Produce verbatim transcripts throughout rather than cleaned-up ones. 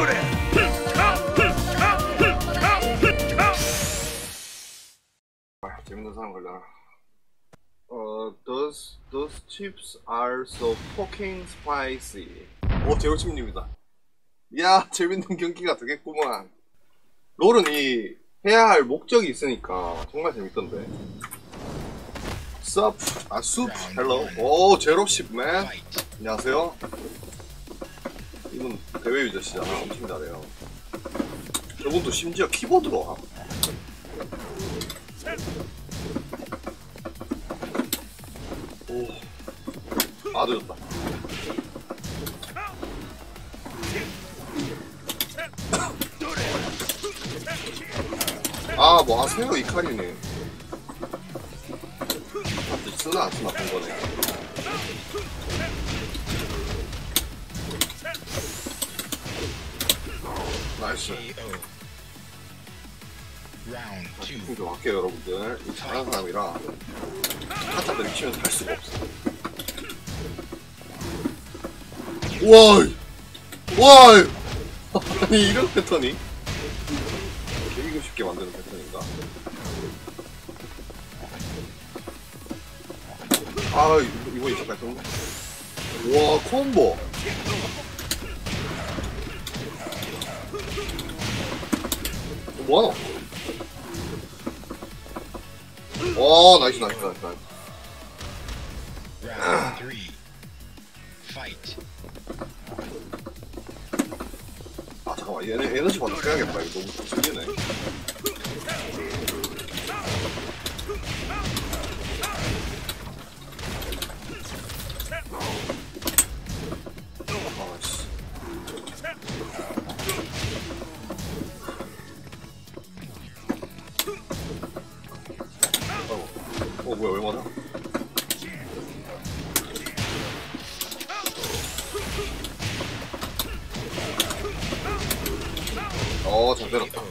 재밌는 사람 걸려라. 어, those those chips are so fucking spicy. 오, 제로칩입니다. 야, 재밌는 경기가 되겠구만. 롤은 이 해야 할 목적이 있으니까 정말 재밌던데. 숲, 아 숲, 헬로. 오, 제로칩맨. 안녕하세요. 이분 대회 유저시잖아. 엄청 잘해요. 저분도 심지어 키보드로 와. 오, 아 늦었다. 아, 뭐 하세요 이카리네. 아파트 쓰나 안 쓰나 본 거네. 나이스. 집중 좀 할게요 여러분들. 이 잘하는 사람이라 타짜들이 치면 할 수가 없어. 와이 와이 아니 이런 패턴이 개이고 쉽게 만드는 패턴인가? 아 이거, 이거 있었다 했었네. 와 콤보. 뭐하노? 와 나이스 나이스 나이스 나이스. 아 잠깐만 얘네 에너지 받아 빼야겠다. 이거 너무 숨기네. 아씨. 어 뭐야 왜 맞아? 어 잘 때렸다.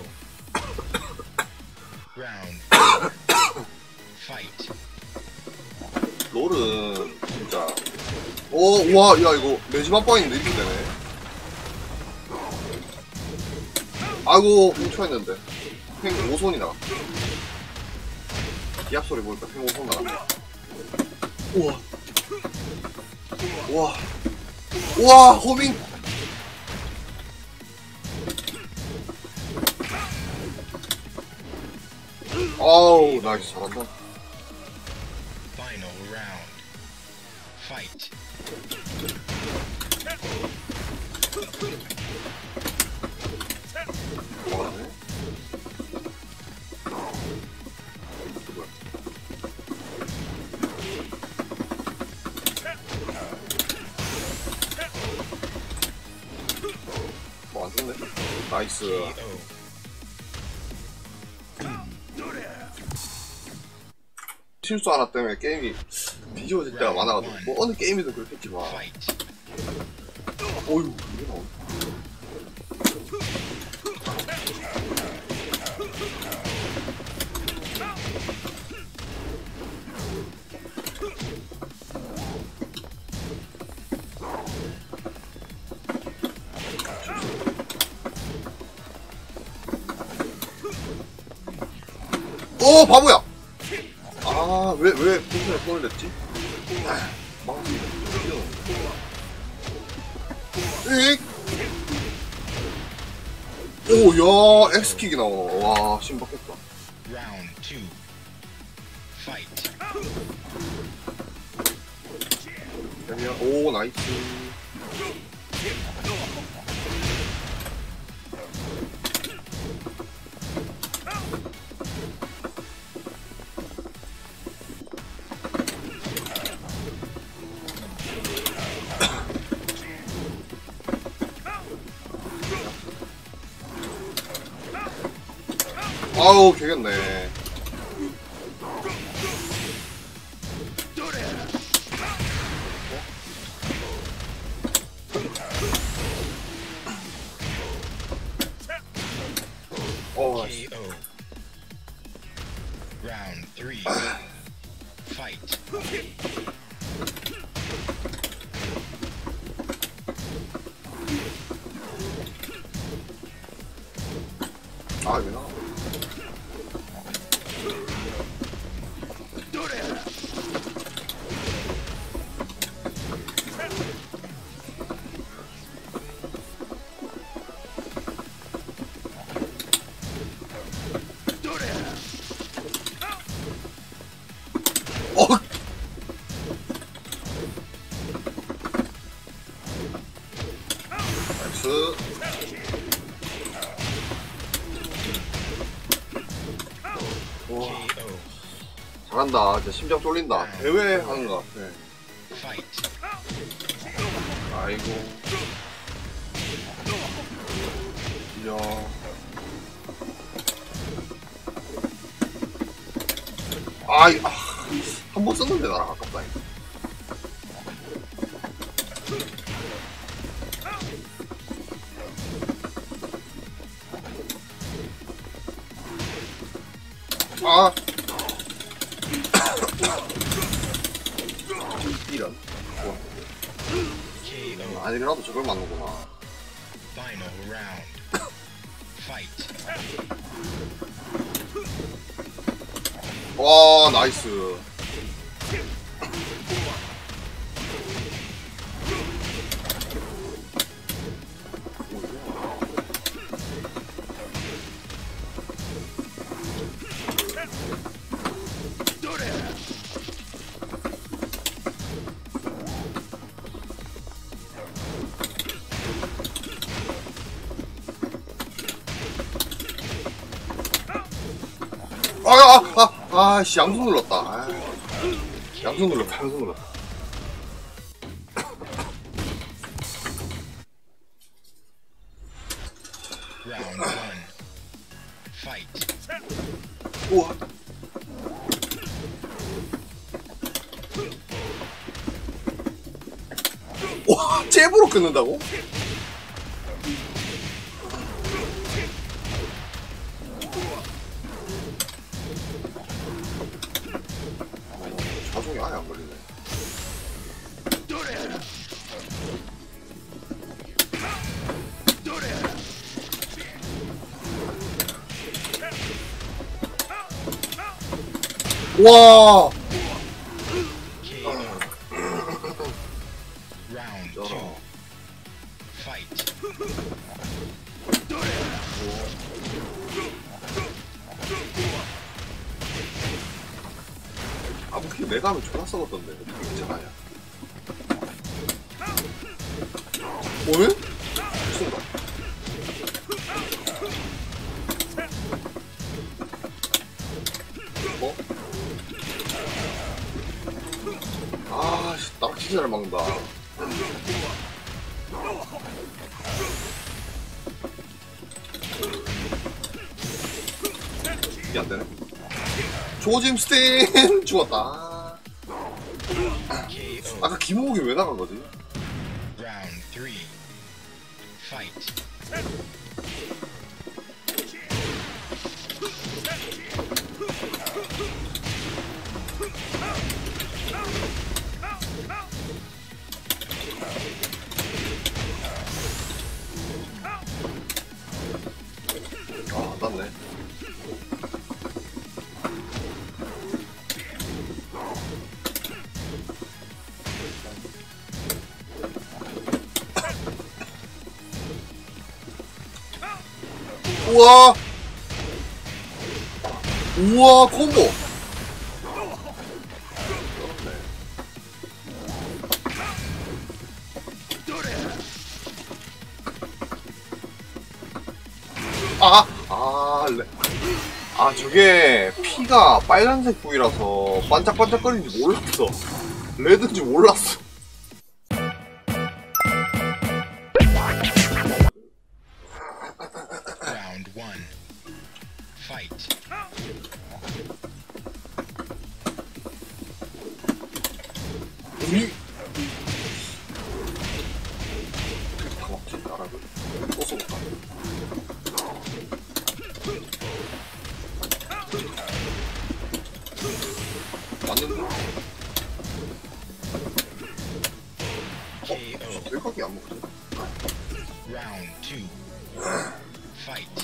롤은 진짜 오 우와 야 이거 매지막 빵인데 이렇게 되네. 아이고 훔쳐있는데 팽 오손이 나가. 기압 소리 보니까 팽 오손 나가. 우와 우와 우와 호밍. 아우 나이스 잘한다. 뭐하네? 뭐 안좋네? 나이스. 실수 하나 때문에 게임이 뒤집어질 때가 많아가지고 뭐 어느 게임이든 그렇겠지만 어휴 이게 나오네. 오 바보야. 아, 왜, 왜, 풍선에 손을 냈지? 망치. 익! 오, 야, 엑스킥이 나오네. 와, 신박했다. 오, 나이스. 아우 개겠네. 어. Round three. Fight. 아, 왜 나와? 어! 나이스. 와, 잘한다. 진짜 심장 쫄린다. 대회 하는 것 같아. Fight. 아이고. 이야. 아이, 아, 한 번 썼는데 나랑 아깝다. 이거. 아. 이런. K O. 아니라도 저걸 맞는구나. Final round. Fight. 와, 나이스. 아, 아, 아, 아, 씨, 양손 눌렀다. 아, 양손 눌렀다, 양손 눌렀다. Round one. Fight. 우와. 와, 잽으로 끊는다고? 자동이 아예 안 걸리네. 와. K O. Round two. Fight. 아, 뭐, 그게 내가 하면 존나 썩었던데. 어떻게 괜찮아요? 오늘? 미친다. 어? 아, 씨, 나 진짜 잘 막는다. 이게 안 되네. 조짐 스테인 죽었다. K O. 아까 김호욱이 왜 나간 거지? Round three. Fight. 아, 맞네. 우와! 우와, 콤보! 아! 아, 레. 아, 저게 피가 빨간색 부위라서 반짝반짝거리는지 몰랐어. 레드인지 몰랐어. Round one. Fight. 우리 다 먹지, 나라고. 또 쏘겠다. 맞는데? K O. 왜 거기 안 먹지? Round two. Fight.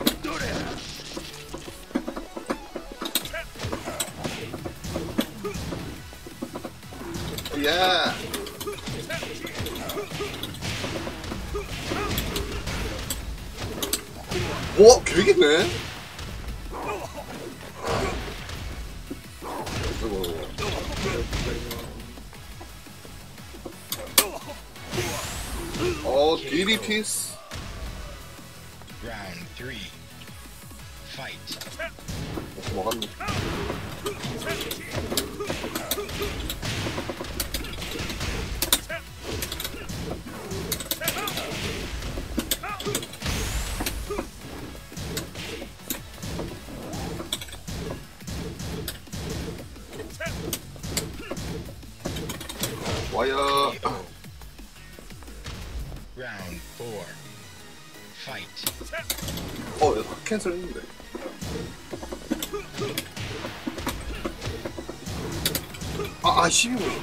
예. 뭐 되겠네. 어, 디디티스. Round three. Fight. 먹었네. 와요. Round four. Fight. 어, 캔슬 했는데. 아, 아, 십이 분.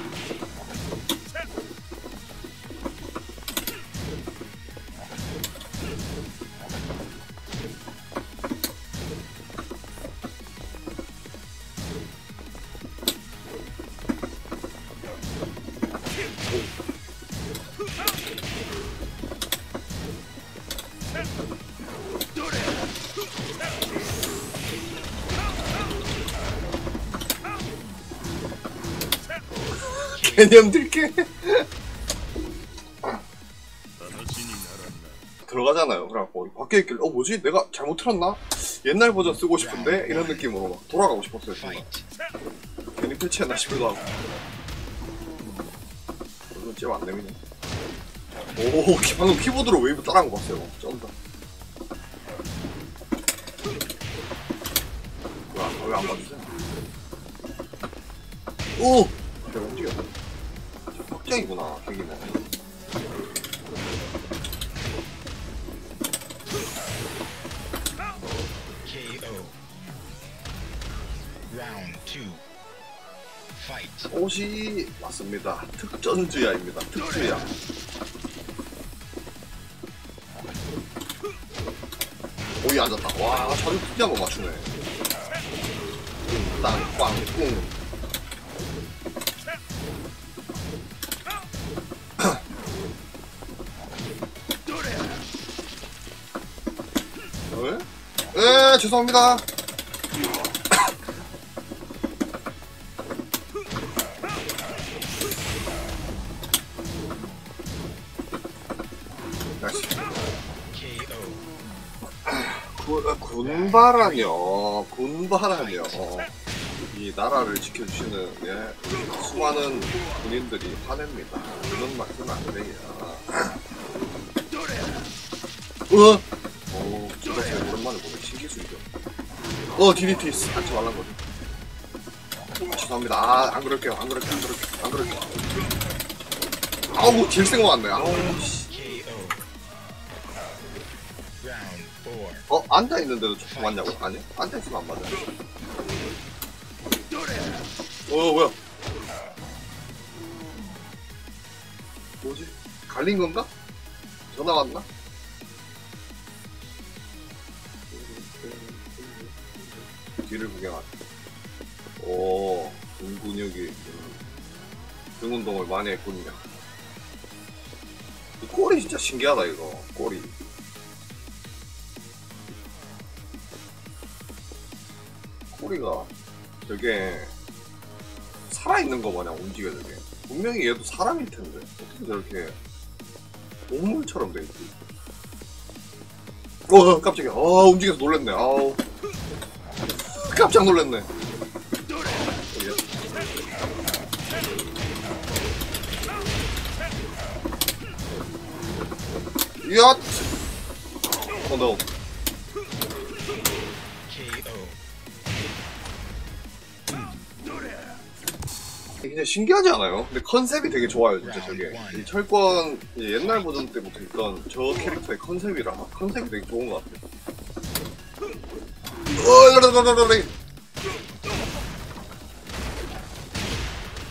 개념 들게. 들어가잖아요. 그래갖고 밖에 있길래 어 뭐지? 내가 잘못 틀었나? 옛날 버전 쓰고 싶은데 이런 느낌으로 막 돌아가고 싶었어요. 정말. 괜히 패치했나 싶기도 하고. 이건 쟤 안 내미네. 오, 방금 키보드로 웨이브 따라한 거 봤어요. 쩐다. 왜 안 봐주세요? 오! 내가 움직였다. 저 확정이구나, 계기는. 케이오. Round two. Fight. 옷이 맞습니다. 특전주야입니다. 특주야. 오이 앉았다. 와, 자주 특이한 거 맞추네. 땅, 꽝, 꿍. 에? 에, 죄송합니다. 군, 군바라뇨, 군바라뇨. 이 나라를 지켜주시는 예, 수많은 군인들이 화냅니다. 그런 말씀 안 돼요. 어? 오, 진짜 제가 오랜만에 보네. 신기술이죠. 어, 디디티스. 하지 말란 거지. 아, 죄송합니다. 아, 안 그럴게요. 안 그럴게요. 안 그럴게요. 안 그럴게요. 아우, 딜 생각 왔네. 아우, 씨. 어, 앉아있는데도 자꾸 맞냐고? 아니, 앉아있으면 안 맞아. 어, 뭐야? 뭐지? 갈린 건가? 전화 왔나? 뒤를 구경하자. 오, 등 근육이 음, 등 운동을 많이 했군요. 이 꼬리 진짜 신기하다 이거. 꼬리. 꼬리가 되게 살아있는 거 마냥 움직여. 되게 분명히 얘도 사람일 텐데 어떻게 저렇게 동물처럼 돼 있지? 어, 깜짝이야. 아, 움직여서 놀랬네. 아우, 깜짝 놀랐네. 이야! 어, 너. 굉장히 신기하지 않아요? 근데 컨셉이 되게 좋아요, 진짜 저게. 이 철권 옛날 버전 때부터 있던 저 캐릭터의 컨셉이라 컨셉이 되게 좋은 것 같아요. 어, 라라라라라.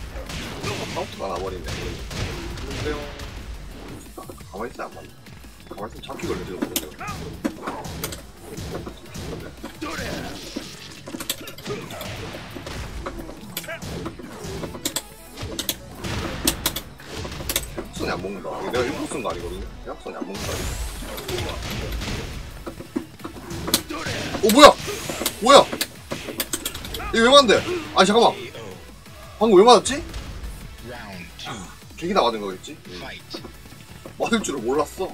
카운트가 나버리네. 근데요. 가만히 있어, 안 맞네. 가만히 있으면 잡기 걸려 지금 모르죠. 약손이 안 먹는다. 내가 일부러 쓴 거 아니거든요. 약손이 안 먹는다. 오 뭐야? 뭐야? 이거 왜 맞는데? 아니 잠깐만. 방금 왜 맞았지? 객이 다 맞은 거겠지? 응. 맞을 줄을 몰랐어.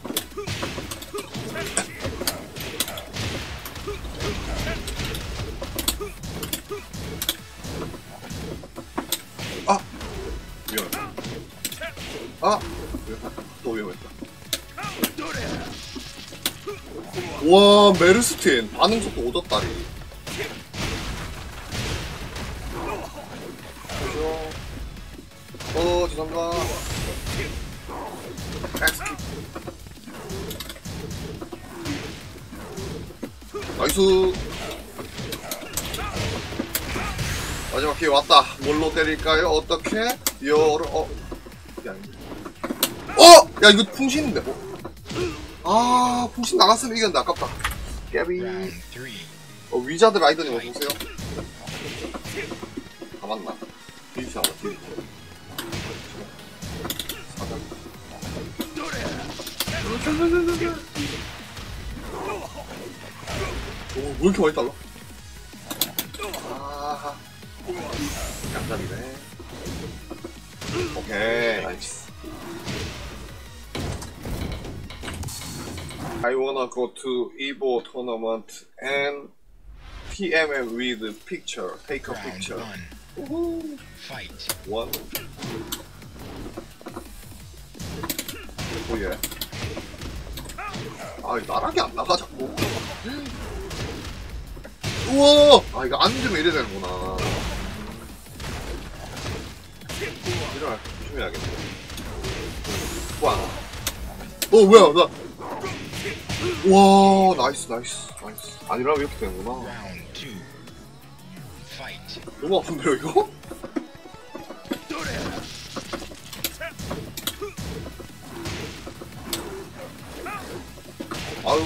아! 위험했다. 아! 위험했다. 또 위험했다. 와, 메르스틴. 반응 속도 오졌다리. 어, 죄송합니다. 엑스킥. 나이스. 마지막 기회 왔다. 뭘로 때릴까요? 어떻게? 열어, 어. 야, 어! 야, 이거 풍신인데, 뭐. 아, 풍신 나갔으면 이겼는데, 아깝다. 깨비. 어, 위자드 라이더님 어서오세요. 다 맞나? 딜시 하나, 딜시. 사장. 오, 왜 이렇게 많이 달라? 아하. 양잡이네. 오케이, 나이스. I wanna go to Evo tournament and P M M with picture. Take a picture. Woohoo. Fight. One. 오예. 아, 나락이 안 나가 자꾸. 우와! 아, 이거 앉으면 이래 되는구나. 일어날 때 조심해야겠네. 와. 어, 뭐야, 나. 와, 나이스, 나이스, 나이스. 아니라면 이렇게 되는구나. 너무 아픈데요, 이거? 아유.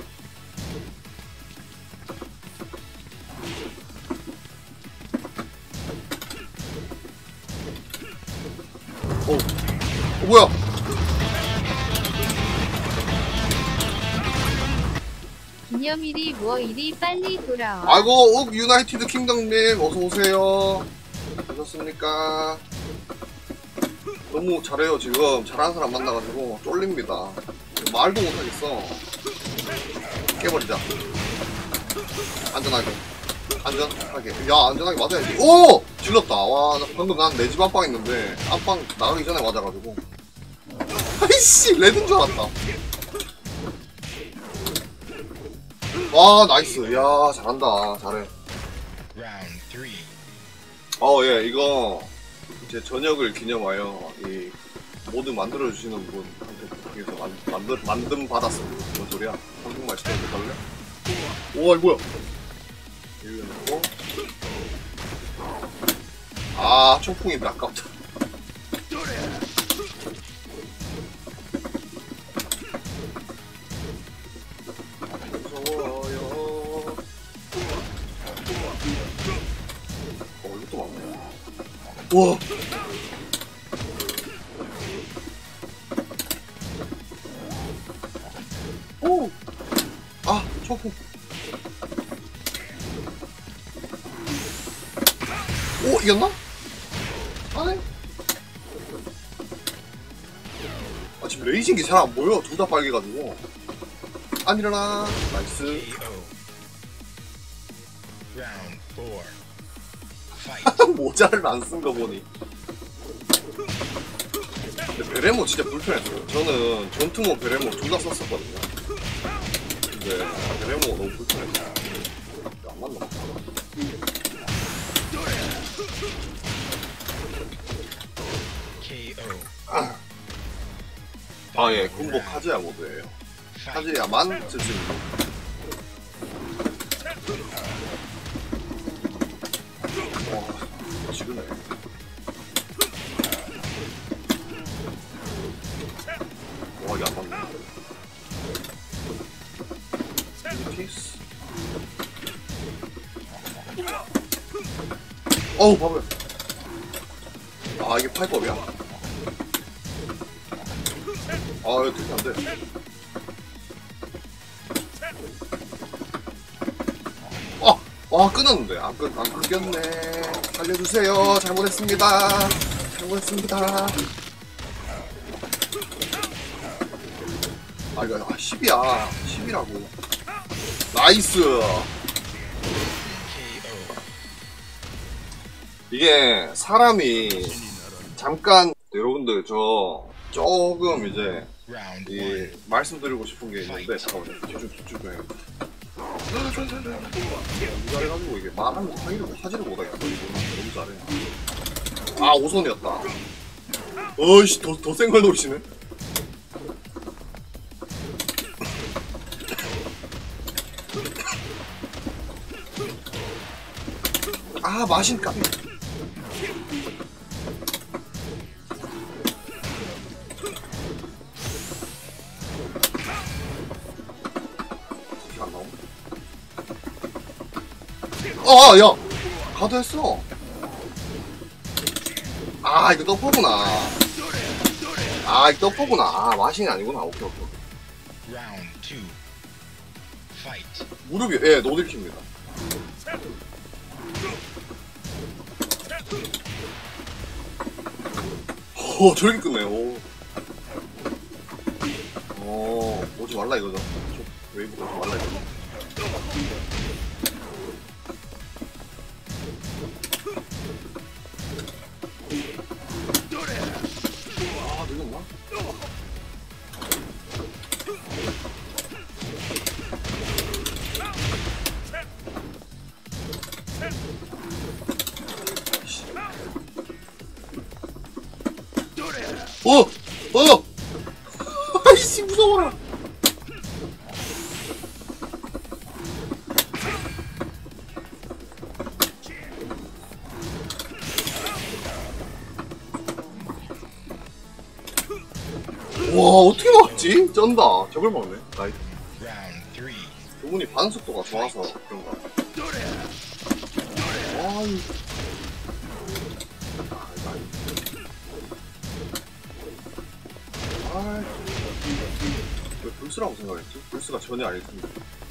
어, 어 뭐야? 기념일이 뭐 일이 빨리 돌아와. 아이고, 욱 유나이티드 킹덤님 어서 오세요. 어떻습니까? 너무 잘해요 지금. 잘하는 사람 만나가지고 쫄립니다. 말도 못하겠어. 깨버리자. 안전하게. 안전하게. 야, 안전하게 맞아야지. 오! 질렀다. 와, 나 방금 난 내 집 안방 있는데 안방 나가기 전에 맞아가지고. 아이씨, 레드인 줄 알았다. 와, 나이스. 야, 잘한다. 잘해. 어, 예, 이거 제 저녁을 기념하여 이 모드 만들어주시는 분한테 부탁해서 만, 만들, 만듦 받았습니다. 뭔 소리야? 한국말 시켜도 될래? 우와, 이거 뭐야? 이거 넣고. 아, 초풍인데 아깝다. 무서워요. 어, 이것도 많네. 우와! 오! 아, 초풍. 오, 이겼나? 아이. 아, 지금 레이징기 잘 안 보여. 둘 다 빨개가지고. 안 일어나. 나이스. 모자를 안 쓴 거 보니. 근데 베레모 진짜 불편했어요. 저는 전투모 베레모 둘 다 썼었거든요. 근데 베레모 너무 불편했어요. 안 맞나? 아, 아 예, 군복 카즈야 모드예요. 카즈야만 쓸 수 있는. 와, 지르네. 와, 이게 안 맞네. 어우 바보야. 아 이게 파이법이야? 아 이거 되게 안돼. 아! 와 끊었는데 안, 끊, 안 끊겼네. 살려주세요. 잘못했습니다. 잘못했습니다. 아 이거 아, 십이야. 십이라고. 나이스. 이게 사람이 잠깐 여러분들 저 조금 이제 이 말씀드리고 싶은 게 있는데 잠깐만요. 집중 집중 해야겠다. 너무 잘해가지고 이게 말하면서 하기를 하지를 못하겠다. 너무 잘해. 아 오선이었다. 어이씨 더 더 센 걸 놓으시네. 아 마신까. 아, 야! 가도 했어. 아, 이거 떡포구나. 아, 이거 떡포구나. 아, 마신이 아니구나. 오케이, 오케이. 무릎이, 예, 노딜킵니다. 오, 저렇게 끝네, 오. 오, 오지 말라 이거죠. 웨이브가 오지 말라 이거죠. 아, 늦었나? 어! 어! 아이씨 무서워라. 와 어떻게 막지? 쩐다. 저걸 막네. 나이스. 저분이 반속도가 좋아서 그런가. 와이. 아, 왜 불스라고 생각했지? 불스가 전혀 아니었습니다.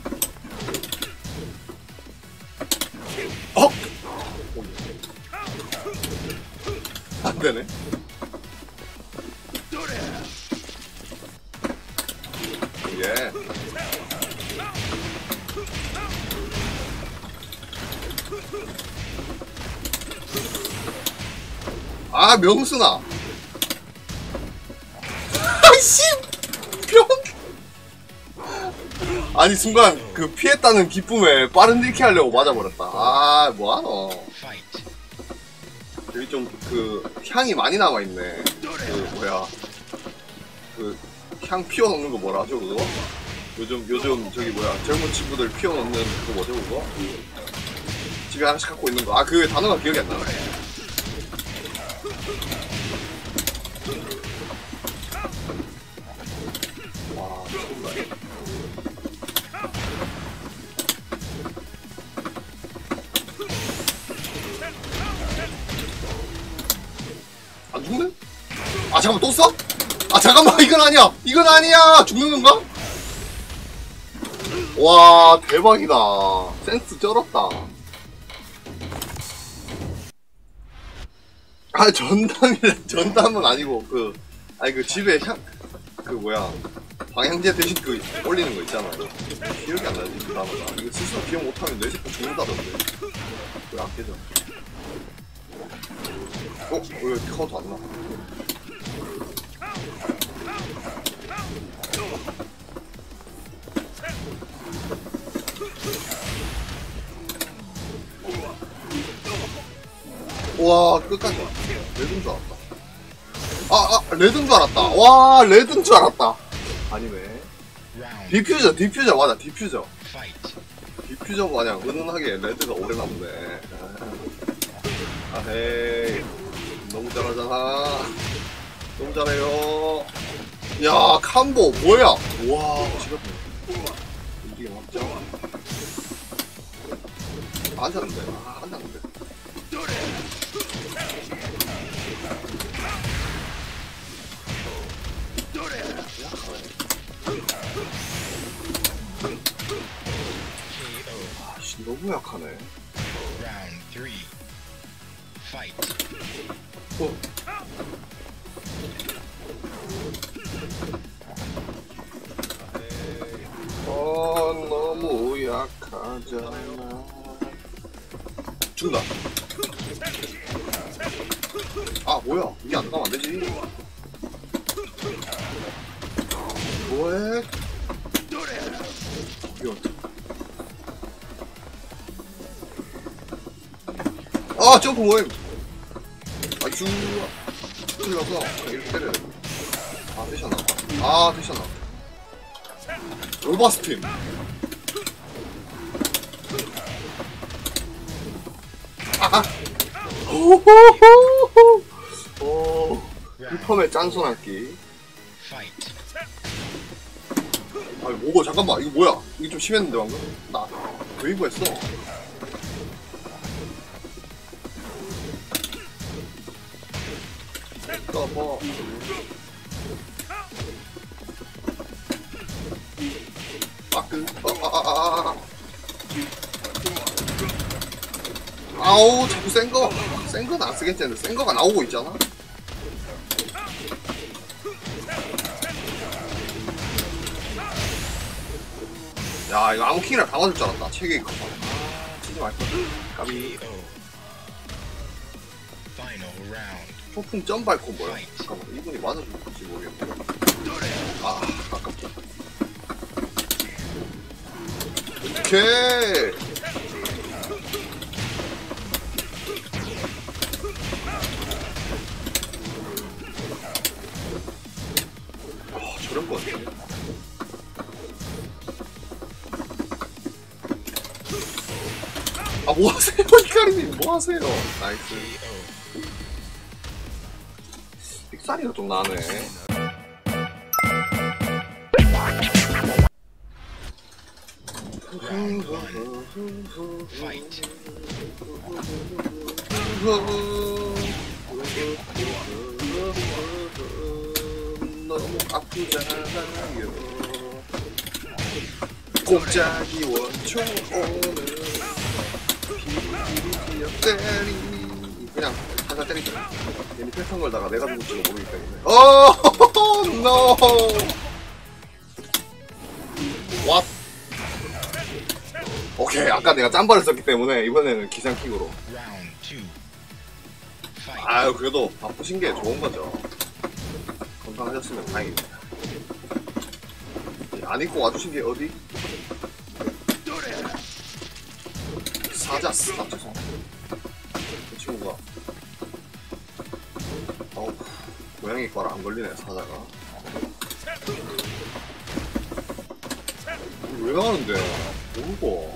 어? 안 되네. 예. 아, 명순아. 아이씨! 병! 아니, 순간, 그, 피했다는 기쁨에 빠른 딜키 하려고 맞아버렸다. 아, 뭐하노. 여기 좀, 그, 향이 많이 남아있네. 그, 뭐야. 그, 향 피워놓는 거 뭐라 하죠, 그거? 요즘, 요즘, 저기 뭐야. 젊은 친구들 피워놓는 그거 뭐죠, 그거? 집에 하나씩 갖고 있는 거. 아, 그 단어가 기억이 안 나네. 와, 정말. 안 죽네? 아, 잠깐만, 또 써? 아, 잠깐만, 이건 아니야! 이건 아니야! 죽는 건가? 와, 대박이다. 센스 쩔었다. 아, 전담이래. 전담은 아니고, 그, 아니, 그 집에 향, 그 뭐야. 방향제 대신 그, 올리는 거 있잖아. 기억이 안 나지, 그 단어가. 이거 스스로 기억 못하면 내 새끼 죽는다던데. 왜 안 깨져? 어? 왜 카운트 안 나? 와, 끝까지 레드인 줄 알았다. 아, 아, 레드인 줄 알았다. 와, 레드인 줄 알았다. 아니네. 디퓨저, 디퓨저 맞아, 디퓨저. 디퓨저 마냥 은은하게 레드가 오래 남네. 아, 헤이. 너무 잘하잖아. 너무 잘해요. 야, 캄보, 뭐야? 와, 지렸네. 이게 맞죠? 안 잤는데. 아, 안 잤는데. 너무 약하네. Round three. Fight. 어. 어, 너무 약하잖아. 죽는다. 아, 뭐야. 이게 안 나가면 안 되지. 뭐해? 이거. 아, 점프 뭐해? 아이쭈. 저기 가서 이렇게 때려. 아, 되셨나? 아, 되셨나? 오버스팀. 아! 호호호호! 오, 불펌의 짠손할기. Fight. 아니, 뭐고, 잠깐만, 이거 뭐야? 이게 좀 심했는데, 방금? 나, 웨이브 했어. 떠봐. 빠끄, 아, 아, 아, 아. 아우, 자꾸 센 거. 센 건 안 쓰겠지. 센 거가 나오고 있잖아. 야, 이거 아무 킹이나 다 맞을 줄 알았다. 체계 있고. 아, 치지 말걸. 까비. K O. Final round. 폭풍 점발 콤보야. 잠깐만, 이분이 맞아줄지 모르겠네. 아, 아깝다. 오케이. 아, 저런 거 같네. 아, 뭐 하세요, 이카리님? 뭐 하세요? 나이스. K O. 삑사리가 좀 나네. Round one. Fight. 너무 아프잖아요. 꼼짝이 원총 오늘 비비비비어 때리. 그냥 살살 때리자. 괜히 패턴 걸다가 내가 누굴지도 모르기 때문에. 어, 노. 왓. 오케이, 아까 내가 짬바를 썼기 때문에 이번에는 기상킥으로. Round two. Fight. 아유, 그래도 바쁘신 게 좋은 거죠. 건강하셨으면 다행입니다. 안 입고 와주신 게 어디? 사자스. 아, 죄송. 그 친구가. 어우, 고양이 거라 안 걸리네, 사자가. 왜 나가는데? 모르고.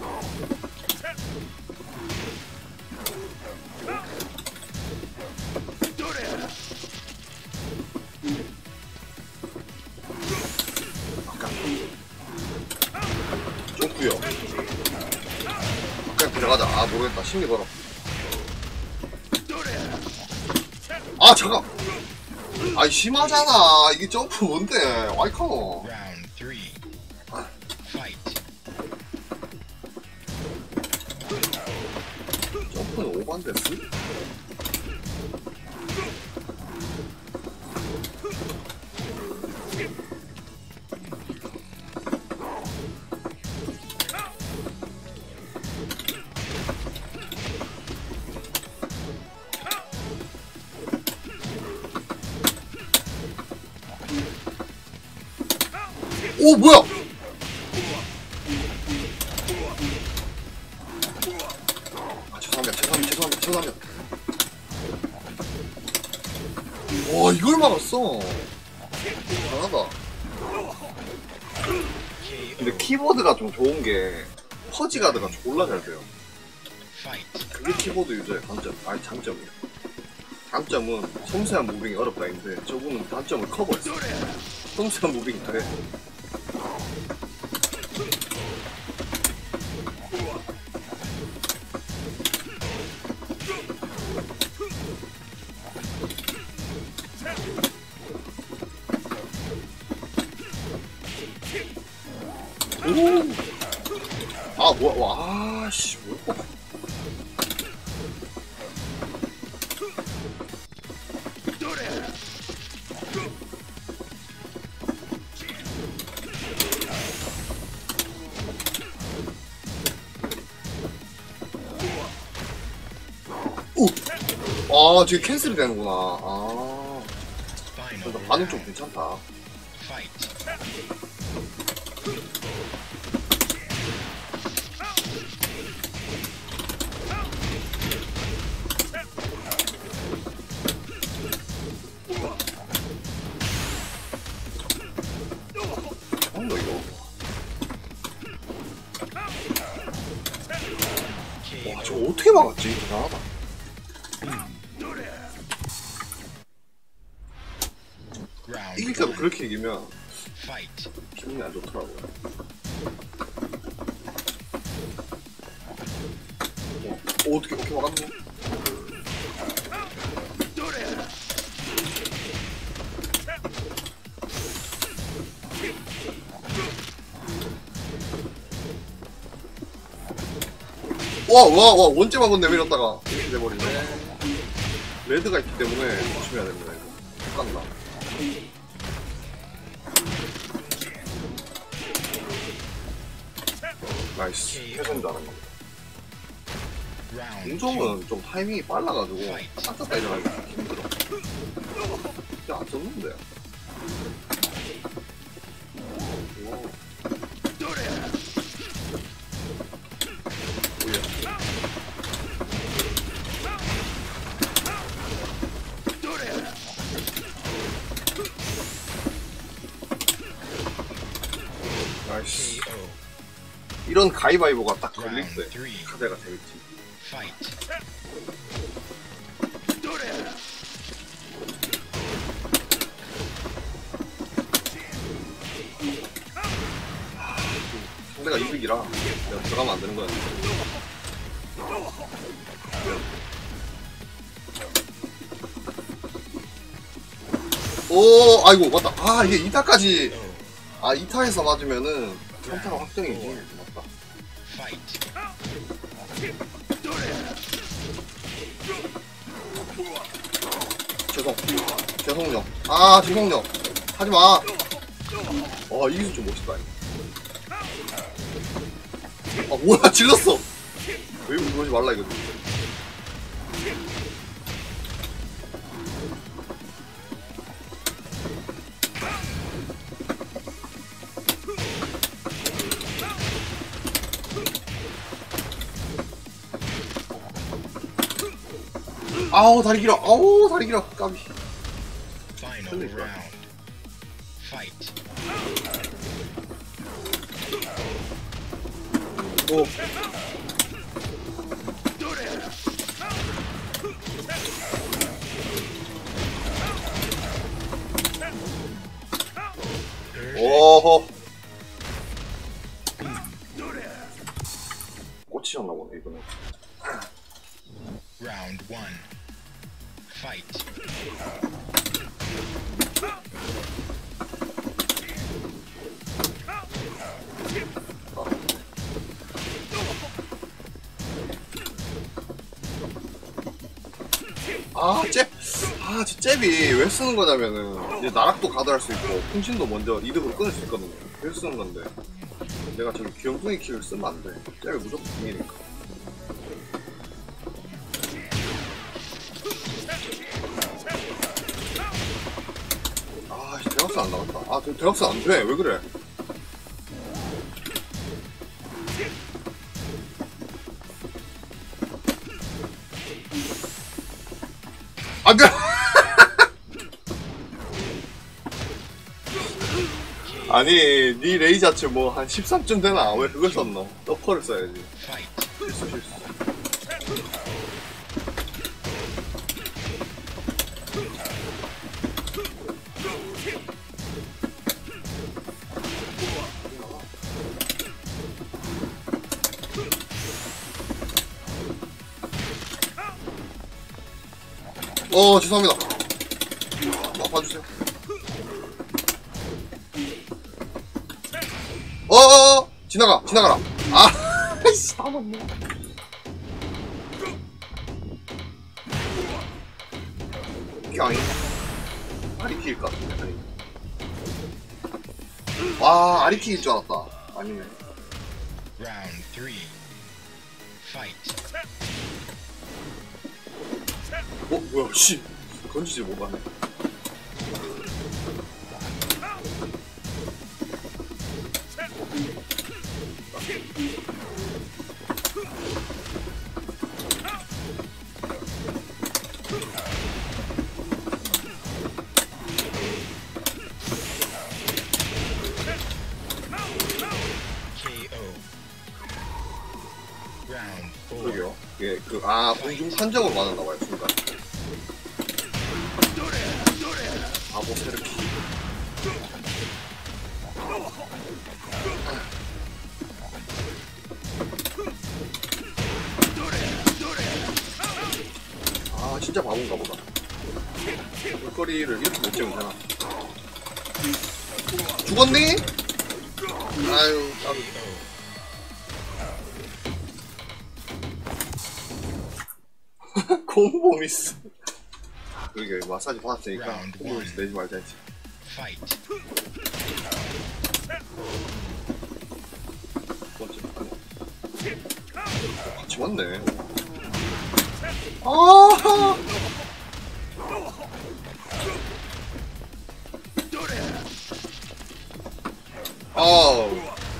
아까 좋구요. 아까 들어가자. 아, 모르겠다. 심리 걸어. 아, 잠깐. 아이, 심하잖아. 이게 점프 뭔데? 와이카노. Round three. Fight. 점프는 오반데스? 오, 뭐야? 아, 죄송합니다. 죄송합니다. 죄송합니다. 죄송합니다. 와, 이걸 막았어. 잘하다. K 근데 O. 키보드가 좀 좋은 게 퍼지가드가 졸라 잘 돼요. Fight. 그게 키보드 유저의 단점, 아니 장점이에요. 장점은 섬세한 무빙이 어렵다인데 저분은 단점을 커버했어. 섬세한 무빙이 잘해. 오! 아 뭐야 와 씨 뭐야. 오! 아, 저게 캔슬이 되는구나. 아. 그래도 반응 좀 괜찮다. Fight. 뭔가 이거. 와, 저거 어떻게 막았지? 대단하다. Round 이길 때도 one. 그렇게 이기면 Fight. 기분이 안 좋더라고요. 어, 어떻게, 어떻게 막았네? 와, 와, 와, 원째 막은 내밀었다가 이렇게 돼버리네. 레드가 있기 때문에 조심해야 됩니다, 이거. 못 간다. 나이스. 해선 잘한 겁니다. Round two. 공정은 좀 타이밍이 빨라가지고 싹싹다 일어나기 힘들어. 진짜 안 썼는데. 오. 나이스. K O. 이런 가위바위보가 딱 걸릴 Round 때 three. 카드가 재밌지. Fight. 상대가 이득이라 내가 들어가면 안 되는 거였는데. 오, 아이고, 맞다. 아, 이게 이 타까지. 아, 이 타에서 맞으면은 삼 타가 확정이지. 맞다. Fight. 죄송. 죄송요. 아, 죄송요. 하지 마. 어, 이기수 좀 멋있다. 아, 뭐야, 질렀어. 왜 그러지 말라, 이거. 아우, 다리 길어. 아우, 다리 길어. 까비. Final Finish round. round. Fight. 오. 오호. 꽂히셨나 보네, 이거는. Round one. Fight. 아, 잽! 아, 저 잽이 왜 쓰는 거냐면은, 이제 나락도 가드할 수 있고, 풍신도 먼저 이득으로 끊을 수 있거든요. 그래서 쓰는 건데, 내가 저기 귀염둥이 킥을 쓰면 안 돼. 잽이 무조건 중이니까. 아, 대각선 안 나갔다. 아, 대- 대각선 안 돼. 왜 그래? 안 돼! 아니, 니 레이자츠 뭐 한 십삼 쯤 되나? 왜 그걸 썼노? 너커를 써야지. Fight. 실수, 실수. 어, 죄송합니다. 아, 봐주세요. 어어어! 지나가, 지나가라. 아! 아이씨, 다 맞네. 껴잉. 아리키일 것 같은데, 아니. 와, 아리키일 줄 알았다. 아니네. Round three. Fight. 어, 뭐야, 씨. 건지지 못하네. 그러게요. 예, 그, 아, 공중 산정으로 맞았나봐요, 순간. 바보 세르키. 아, 진짜 바본가 보다. 볼거리를 이렇게 못 재면 되나? 죽었니? 아유, 까비. 콤보 미스. 그러게 마사지 받았으니까 콤보 미스 내지 말자 했지. 번째 아니. 같이 왔네. 아. 아우.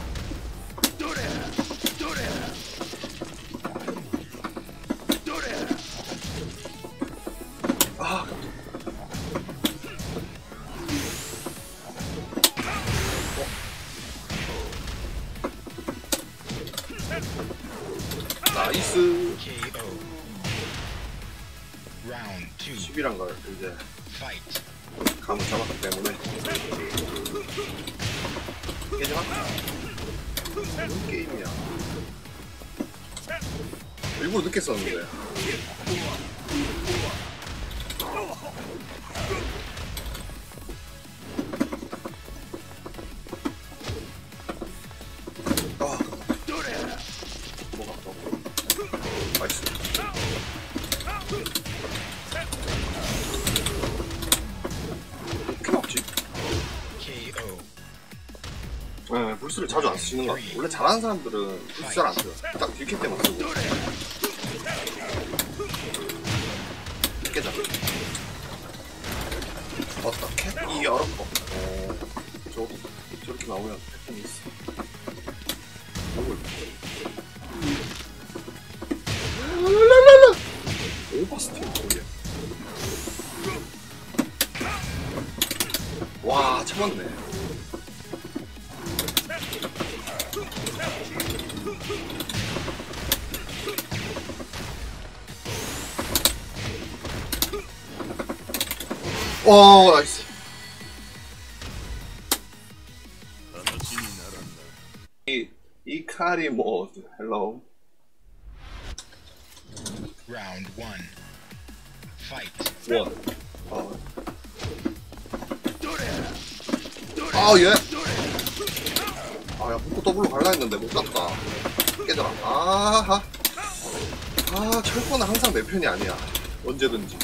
나이스. 십이란 걸 이제 감을 잡았기 때문에 깨지마. 무슨 게임이야. 일부러 늦게 썼는데. 아, 뭐가 또 나이스. 어떻게 막지? 네, 불스를 자주 안 쓰시는 것 같아요. 원래 잘하는 사람들은 불스 잘 안 써요. 딱 딜캡 때만 쓰고. 깨자. 맞다, 캡이 어렵고. 어, 저도 저렇게 나오면 패턴이 있어. 랄랄랄라! 오버스팀, 거기야. 와, 참았네. 와, 나이스. 이, 이 카리 모드, 헬로. Round one. Fight. 원. 어. 아, 예. 아, 야, 묶고 더블로 갈라 했는데 못 갔다. 깨져라. 아하. 아, 철권은 항상 내 편이 아니야. 언제든지.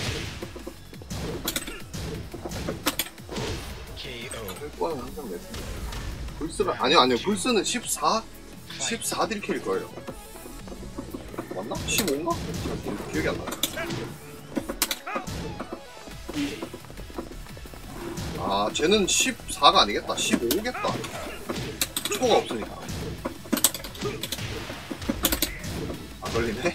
철권은 항상 내 편이야. 불스는, 아니요, 아니요. 불스는 십사? 십사 딜킬일 거예요. 맞나? 십오인가? 기억이 안 나요. 아, 쟤는 십사가 아니겠다. 십오겠다. 초가 없으니까. 안 걸리네?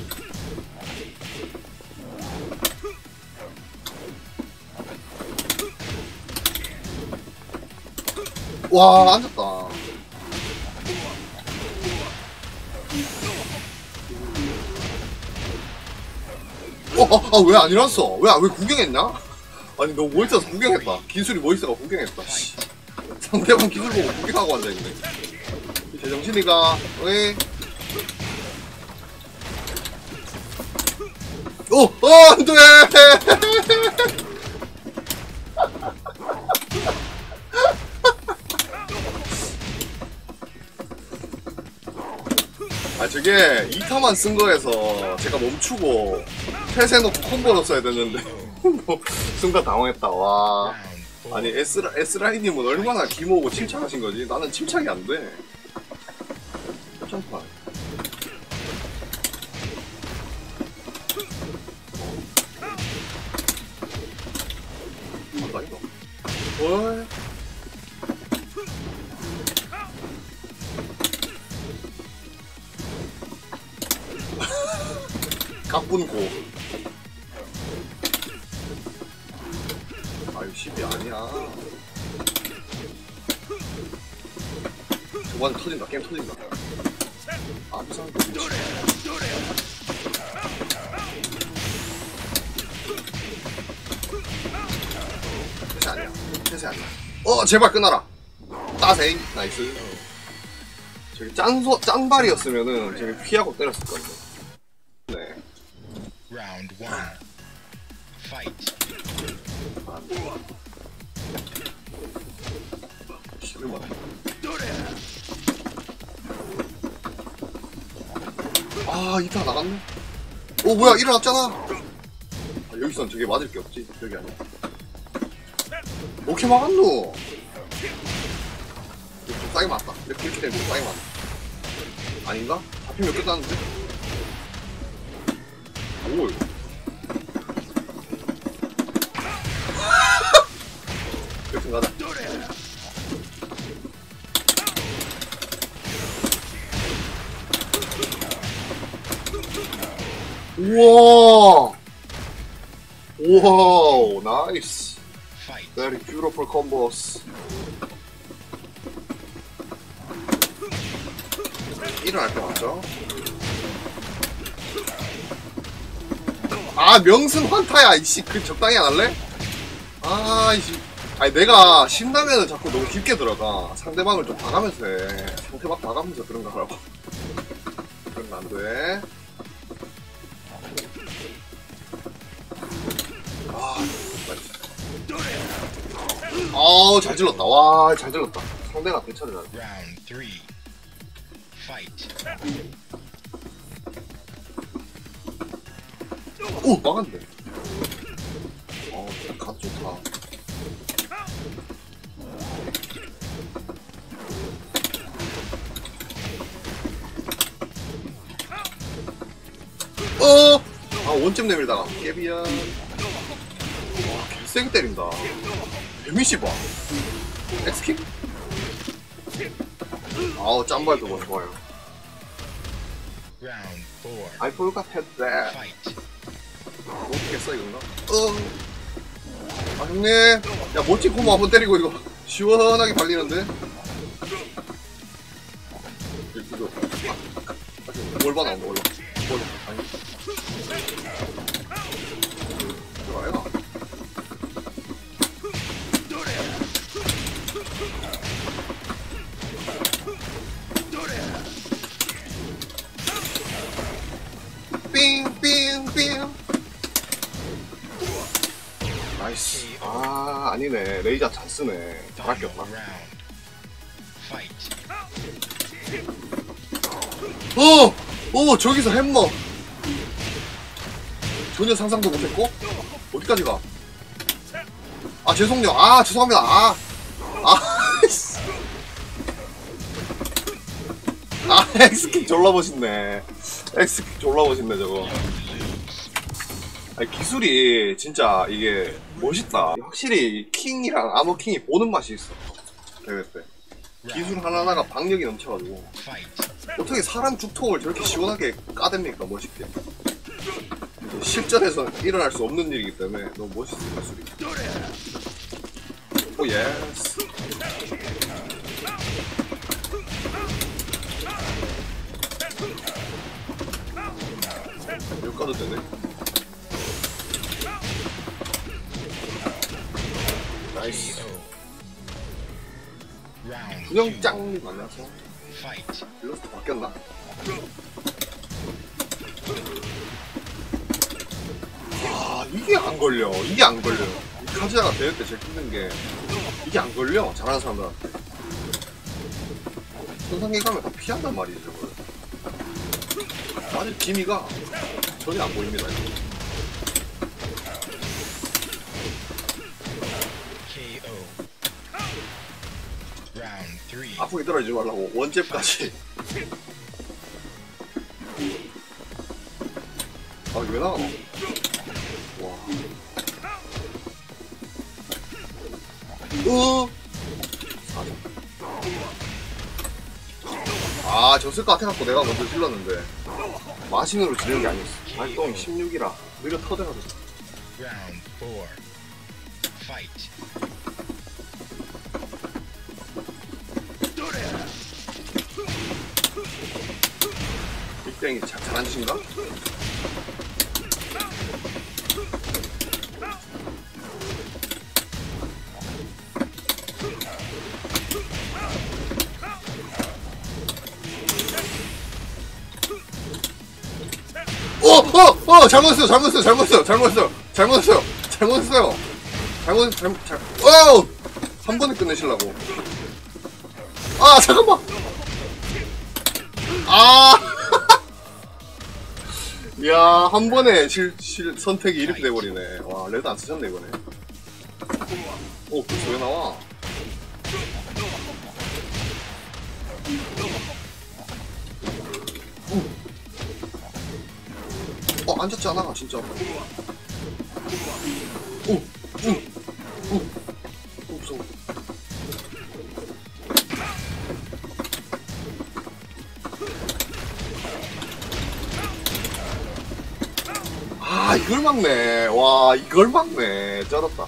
와, 앉았다. 어, 어, 아, 왜 안 일어났어? 왜, 왜 구경했냐? 아니, 너 뭐 있어서 구경했다. 기술이 뭐 있어가 구경했다. 씨. 상대방 기술 보고 구경하고 앉아있네. 제정신이가, 왜? 어, 어, 안 돼! 아 저게 이 타만 쓴 거에서 제가 멈추고 폐쇄놓고 콤보로 써야 되는데 뭐 순간 당황했다. 와 아니 에스라, 에스라이님은 얼마나 기모으고 침착하신 거지? 나는 침착이 안 돼. 점프. 맞다 이거. 뭘? 까뿐고. 아유 십이 아니야. 저번에 터진다. 게임 터진다. 아 무슨 태세 아니야. 태세 아니야. 어 제발 끊어라. 따세잉. 나이스. 저기 짠소 짠발이었으면은 저기 피하고 때렸을 건데. 네. Round one. Fight. 얼마나? 아 이타 나갔네. 오 뭐야 일어났잖아. 아, 여기선 저게 맞을 게 없지. 여기 아니야. 오케이 막았노. 좀 싸게 맞다. 이렇게 이렇게 되면 싸게 맞다. 아닌가? 잡히면 끝나는데? 오 이거. 이렇게 가자. 우와! 와우, 나이스. Very beautiful combos. 일어날 때 맞죠? 아, 명승 환타야, 이씨. 그 적당히 안 할래? 아, 이씨. 아니, 내가 신라면을 자꾸 너무 깊게 들어가. 상대방을 좀 봐가면서 해. 상대방 봐가면서 그런 거 하라고. 그런 거 안 돼. 아우 잘 질렀다. 와 잘 질렀다. 상대가 대처를 하네. Round three. Fight. 오 막았네. 어 각 좋다. 어! 아 원점 내밀다가 깨비야. 와 개세게 때린다. 데미지 봐. 엑스킥? 아우 짬발도 뭐 좋아요. Round four. I forgot that. Fight. 어떻게 했어 이건가? 어. 아 형님, 야 멋진 콤보 한번 때리고 이거 시원하게 발리는데. 이거 아, 뭘 봐 나온 거 올라. 뭘 아니. 이거 아니야? 삥삥삥. 나이스. 아 아니네. 레이저 잘 쓰네. 잘할 게 없다. 어! 오 저기서 햄머. 전혀 상상도 못했고. 어디까지 가? 아 죄송해요. 아 죄송합니다. 아 아. 아 엑스킥 졸라 멋있네. 엑스킥 졸라 멋있네 저거. 아니, 기술이 진짜 이게 멋있다. 확실히 킹이랑 아머킹이 보는 맛이 있어. 대회 때 기술 하나하나가 박력이 넘쳐가지고 어떻게 사람 죽통을 저렇게 시원하게 까댑니까 멋있게. 실전에서 일어날 수 없는 일이기 때문에 너무 멋있어 기술이. 오 예스. 여기 가도 되네. 나이스. 분영 짱 만나서 일러스트 바뀌었나? 아 이게 안 걸려. 이게 안 걸려. 카즈야가 대회 때 제일 힘든 게 이게 안 걸려. 잘하는 사람들한테. 천상계 가면 다 피한단 말이지 저걸. 아니 기미가 전혀 안 보입니다. 케이오. Round three. 아프게 떨어지지 말라고 원잽까지. 아 이게 왜 나가노? 와. 으. 아 졌을 것 같아갖고 내가 먼저 질렀는데 마신으로 지르는 게 아니었어. 발동이 십육이라 느려 터져가지고. Round four. Fight. 빅뱅이 잘, 잘한 짓인가? 어! 어! 어! 잘못했어요! 잘못했어요! 잘못했어요! 잘못했어요! 잘못했어요! 잘못했어요! 잘못, 잘못, 잘, 어! 한 번에 끝내시려고. 아, 잠깐만! 아! 이야, 한 번에 실, 실, 선택이 이렇게 돼버리네. 와, 레드 안 쓰셨네, 이번에. 오, 벌써 왜 나와? 어, 앉았잖아, 진짜. 오, 오, 오, 오, 무서워. 아, 이걸 막네. 와, 이걸 막네. 쩔었다.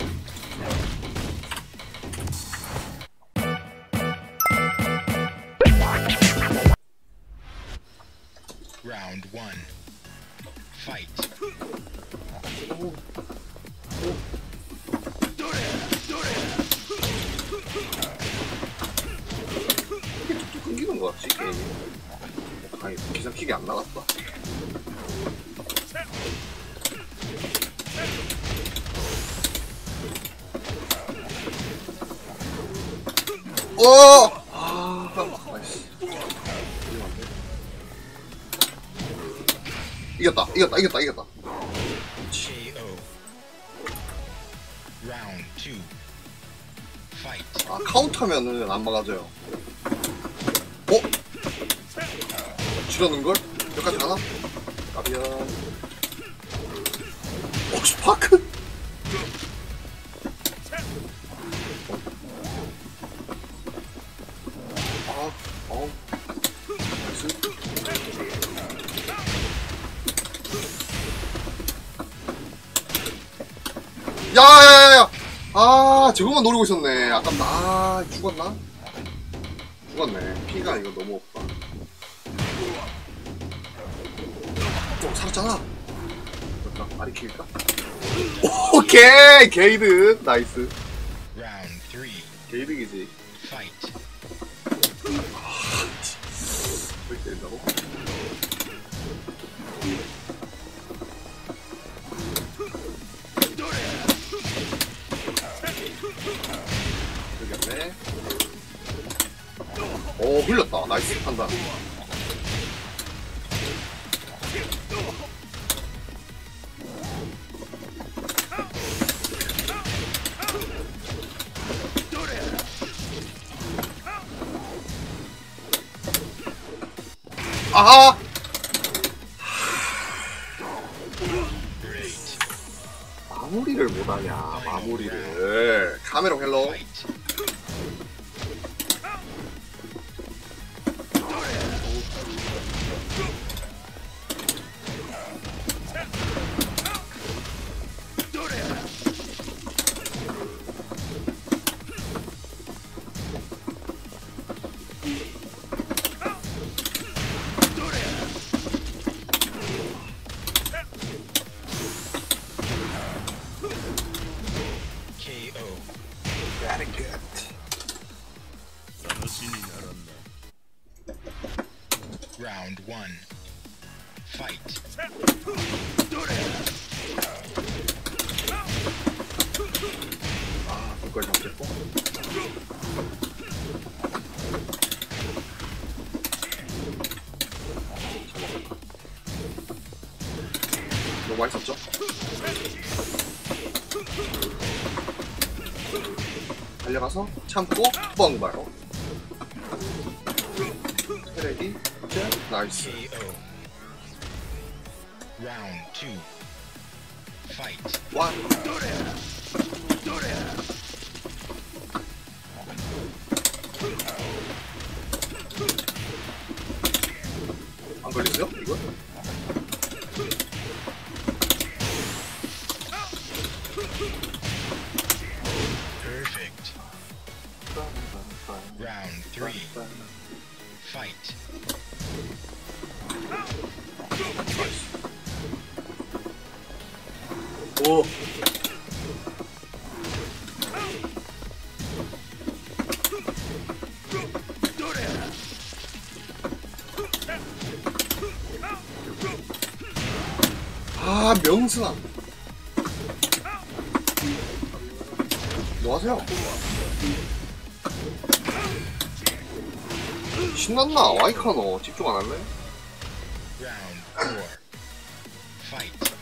Round one. Fight. 오, 오. 이게 뚝뚝 끊기는 거 같지, 게임이? 아니, 기상킥이 안 나갔다. 오! 아, 나이스. 이겼다, 이겼다, 이겼다, 이겼다. 케이오. Round two. Fight. 아, 카운터면은 안 막아줘요. 어? 지르는걸? 여기까지 가나? 까비야. 어, 스파크? 아, 어우. 나이스. 야야야야! 아, 저거만 노리고 있었네. 아깝다. 아, 죽었나? 죽었네. 피가 이거 너무 없다. 좀 살았잖아. 그럴까? 아리 킬까? 오케이! 게이드! 나이스. Round three. 게이드이지. Fight. 왜 때린다고? 여기였네. 오, 흘렸다. 나이스 판단. 아하! Great. 마무리를 못하냐, 마무리를. 카메론 헬로. Fight. 케이오. Very good. Round one. Fight. 아, 그걸 잡겠고. 맛있었죠? 달려가서 참고 뻥 봐요. 테레기 나이스. 케이오. Round two. Fight. 와. 안 걸리세요? 이거? Perfect. Round three. Fight. 오. 아, 명승아. 뭐 하세요? 신났나? 와이카노 집중 안 할래? Round four. Fight.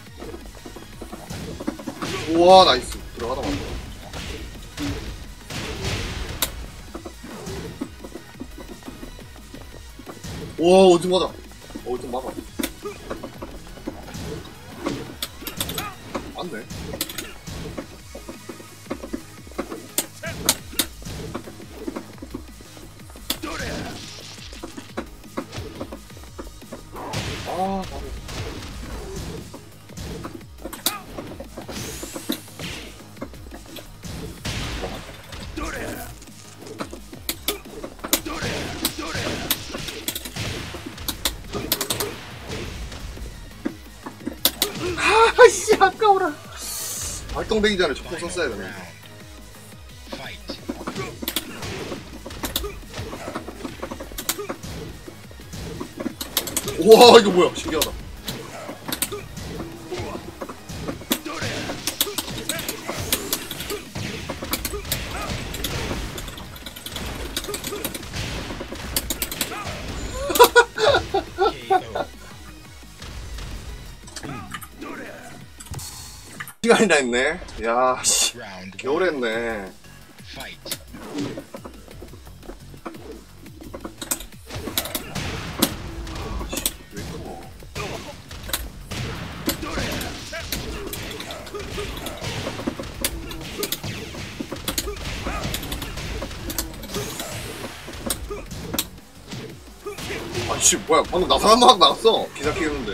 우와, 나이스. 들어가다 말고. 우와, 어디 맞아? 어디 막아? 맞네. 아, 바로. 아씨, 아까워라. 활동되기 전에 조금 Final 썼어야 되네. round. Fight. 우와, 이거 뭐야? 신기하다. 케이오. 시간이나 했네. 야, 씨. Round 겨울 one. 했네. Fight. 왜 커? 아씨, 뭐야? 방금 나사한 막 나갔어. 기사 끼우는데.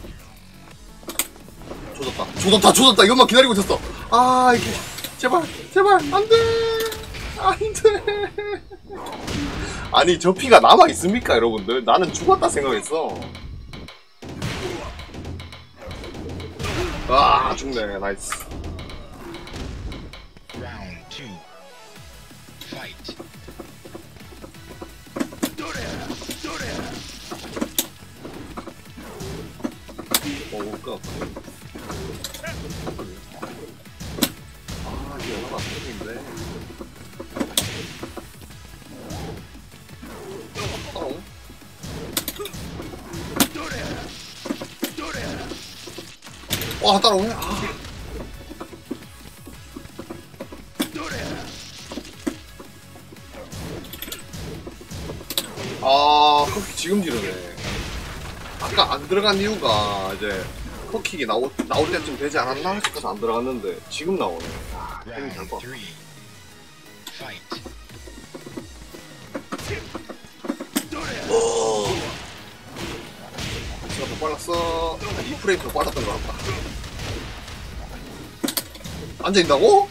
조졌다. 조졌다. 조졌다. 이것만 기다리고 있었어. 아, 이게 제발, 제발, 안 돼. 안 돼. 아니, 저 피가 남아 있습니까, 여러분들? 나는 죽었다 생각했어. 아, 죽네. 나이스. Round two. Fight. 오, 까. 아, 이게 연어가 안되는데. 어? 와, 따라오네. 아. 아, 커키 지금 지르네. 아까 안 들어간 이유가 이제 커킥이 나오, 나올 때쯤 되지 않았나 싶어서 안 들어갔는데 지금 나오네. 아, 템이 잘 Round 것 같아. three. Fight. 오. 시간 더 빨랐어. 이 프레임 더 빨랐던 것 같다. 앉아있다고?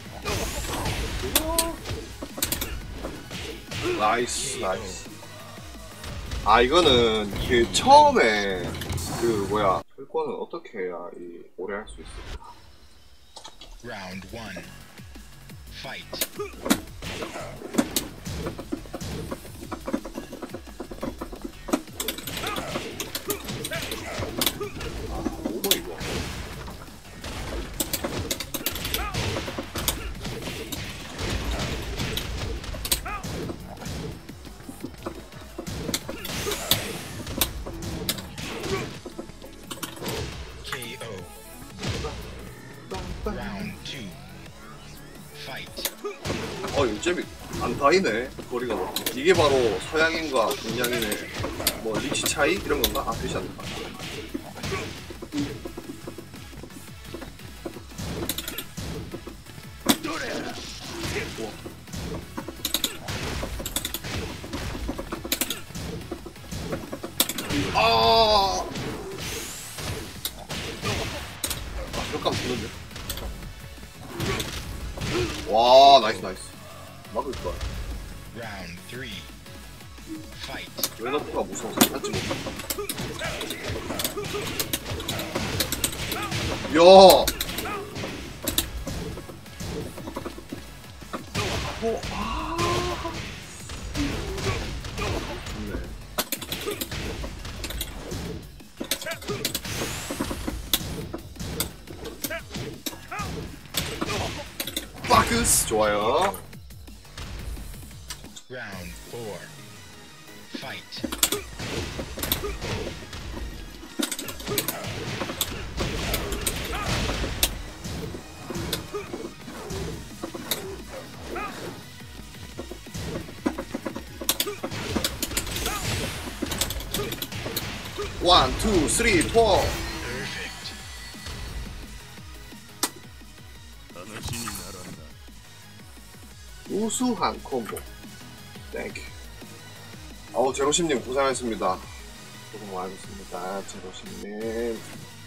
나이스, 나이스. 아, 이거는 그 처음에 그 뭐야 철권은 어떻게 해야 이 오래 할 수 있을까? Round one. Fight. 아, 뭐고 이거? 케이오. 가이네 거리가 뭐. 이게 바로 서양인과 동양인의 뭐 리치 차이 이런 건가? 아 글씨 안 된다. 아, 아, 효과음 좋는데? 와, 나이스, 나이스. 막을 거야. Round three. Fight. 웨너프가 무서워서 찾지 못한다. 야! 어, 아. 좋네. 바크스 좋아요. Round four. Fight. 원, 투, 쓰리, 포. Perfect. 우수한 콤보. 땡큐. 어우 제로심님 고생하셨습니다. 수고 많으셨습니다. 제로심님.